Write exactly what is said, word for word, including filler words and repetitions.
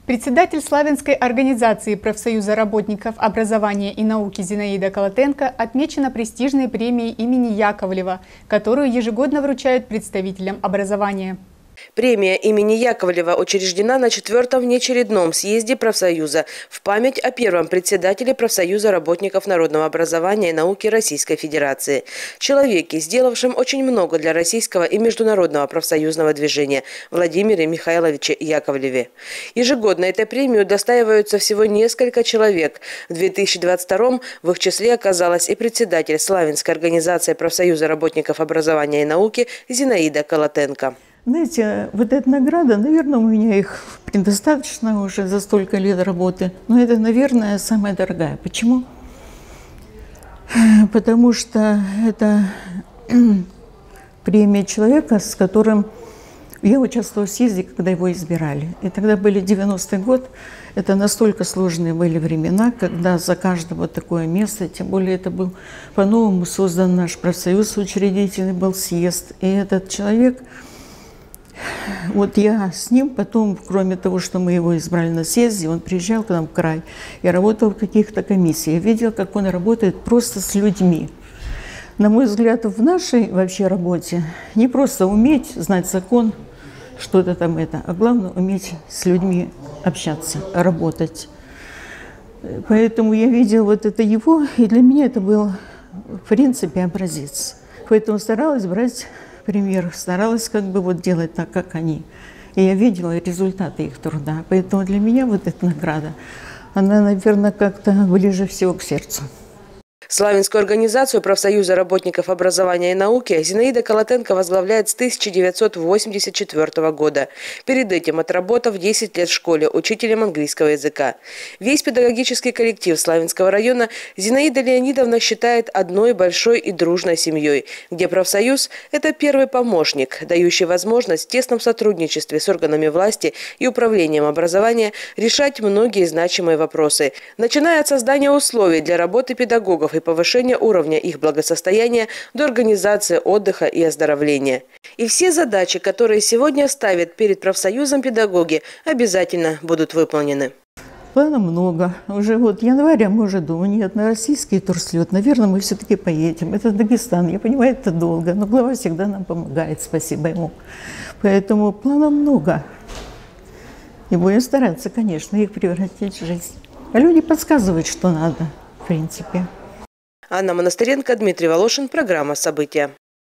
Председатель Славянской организации профсоюза работников образования и науки Зинаида Колотенко отмечена престижной премией имени Яковлева, которую ежегодно вручают представителям образования. Премия имени Яковлева учреждена на четвертом внеочередном съезде профсоюза в память о первом председателе профсоюза работников народного образования и науки Российской Федерации. Человеке, сделавшем очень много для российского и международного профсоюзного движения, Владимире Михайловиче Яковлеве. Ежегодно этой премию удостаиваются всего несколько человек. В две тысячи двадцать втором в их числе оказалась и председатель Славянской организации профсоюза работников образования и науки Зинаида Колотенко. Знаете, вот эта награда, наверное, у меня их предостаточно уже за столько лет работы, но это, наверное, самая дорогая. Почему? Потому что это премия человека, с которым я участвовала в съезде, когда его избирали. И тогда были девяностый год, это настолько сложные были времена, когда за каждого такое место, тем более это был по-новому создан наш профсоюз учредительный, был съезд. И этот человек... Вот я с ним потом, кроме того, что мы его избрали на съезде, он приезжал к нам в край. Я работала в каких-то комиссиях. Я видела, как он работает просто с людьми. На мой взгляд, в нашей вообще работе не просто уметь знать закон, что-то там это, а главное уметь с людьми общаться, работать. Поэтому я видела вот это его, и для меня это был, в принципе, образец. Поэтому старалась брать пример, старалась как бы вот делать так, как они. И я видела результаты их труда. Поэтому для меня вот эта награда, она, наверное, как-то ближе всего к сердцу. Славянскую организацию профсоюза работников образования и науки Зинаида Колотенко возглавляет с тысяча девятьсот восемьдесят четвёртого года. Перед этим отработав десять лет в школе учителем английского языка. Весь педагогический коллектив Славянского района Зинаида Леонидовна считает одной большой и дружной семьей, где профсоюз – это первый помощник, дающий возможность в тесном сотрудничестве с органами власти и управлением образования решать многие значимые вопросы, начиная от создания условий для работы педагогов и повышения уровня их благосостояния до организации отдыха и оздоровления. И все задачи, которые сегодня ставят перед профсоюзом педагоги, обязательно будут выполнены. Планов много. Уже вот января мы уже думаем, нет, на российский турслет, наверное, мы все-таки поедем. Это Дагестан, я понимаю, это долго, но глава всегда нам помогает, спасибо ему. Поэтому планов много. И будем стараться, конечно, их превратить в жизнь. А люди подсказывают, что надо, в принципе. Анна Монастыренко, Дмитрий Волошин. Программа «События».